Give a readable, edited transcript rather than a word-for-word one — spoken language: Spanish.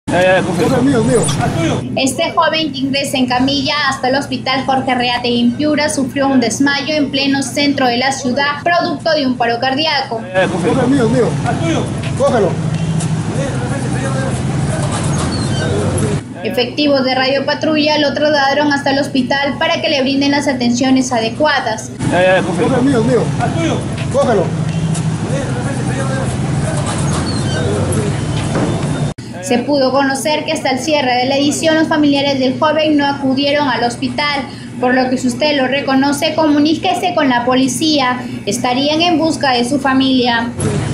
Este joven que ingresa en camilla hasta el hospital Jorge Reate en Piura sufrió un desmayo en pleno centro de la ciudad, producto de un paro cardíaco. Cógelo. Efectivos de Radio Patrulla lo trasladaron hasta el hospital para que le brinden las atenciones adecuadas. Cógelo. Se pudo conocer que hasta el cierre de la edición los familiares del joven no acudieron al hospital, por lo que si usted lo reconoce, comuníquese con la policía. Estarían en busca de su familia.